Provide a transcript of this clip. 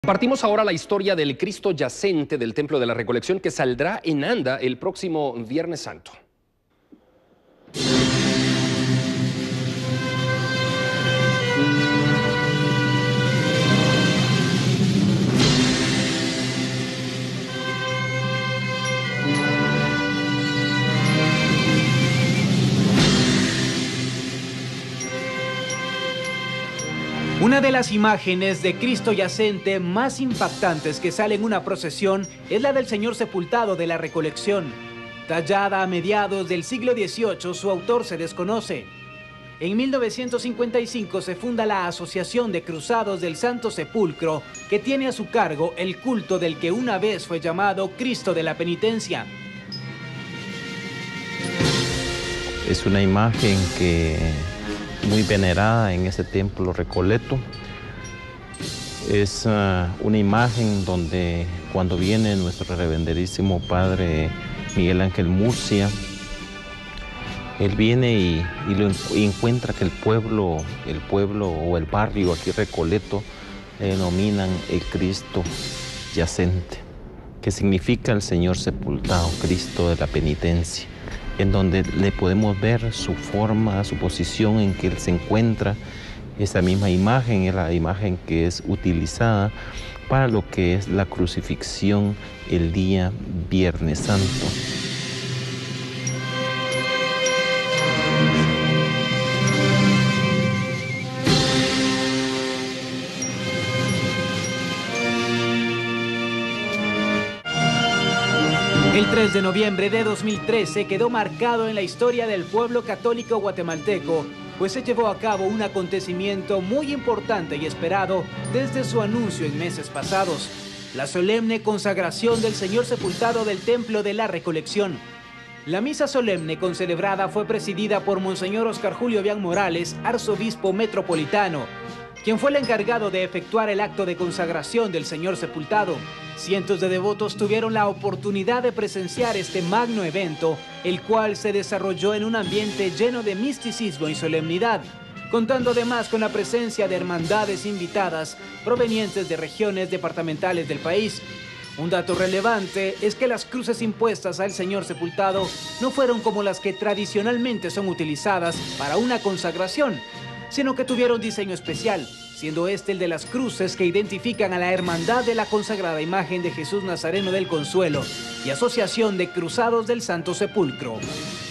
Compartimos ahora la historia del Cristo yacente del Templo de la Recolección que saldrá en Anda el próximo Viernes Santo. Una de las imágenes de Cristo yacente más impactantes que sale en una procesión es la del Señor sepultado de la Recolección. Tallada a mediados del siglo XVIII, su autor se desconoce. En 1955 se funda la Asociación de Cruzados del Santo Sepulcro, que tiene a su cargo el culto del que una vez fue llamado Cristo de la Penitencia. Es una imagen que muy venerada en ese templo Recoleto. Es una imagen donde cuando viene nuestro reverenderísimo Padre Miguel Ángel Murcia, él viene y encuentra que el pueblo o el barrio aquí Recoleto le denominan el Cristo yacente, que significa el Señor sepultado, Cristo de la penitencia, en donde le podemos ver su forma, su posición en que él se encuentra. Esa misma imagen es la imagen que es utilizada para lo que es la crucifixión el día Viernes Santo. El 3 de noviembre de 2013 quedó marcado en la historia del pueblo católico guatemalteco, pues se llevó a cabo un acontecimiento muy importante y esperado desde su anuncio en meses pasados: la solemne consagración del Señor sepultado del Templo de la Recolección. La misa solemne concelebrada fue presidida por Monseñor Oscar Julio Bian Morales, arzobispo metropolitano, quien fue el encargado de efectuar el acto de consagración del Señor sepultado. Cientos de devotos tuvieron la oportunidad de presenciar este magno evento, el cual se desarrolló en un ambiente lleno de misticismo y solemnidad, contando además con la presencia de hermandades invitadas provenientes de regiones departamentales del país. Un dato relevante es que las cruces impuestas al Señor sepultado no fueron como las que tradicionalmente son utilizadas para una consagración, sino que tuvieron diseño especial, siendo este el de las cruces que identifican a la Hermandad de la Consagrada Imagen de Jesús Nazareno del Consuelo y Asociación de Cruzados del Santo Sepulcro.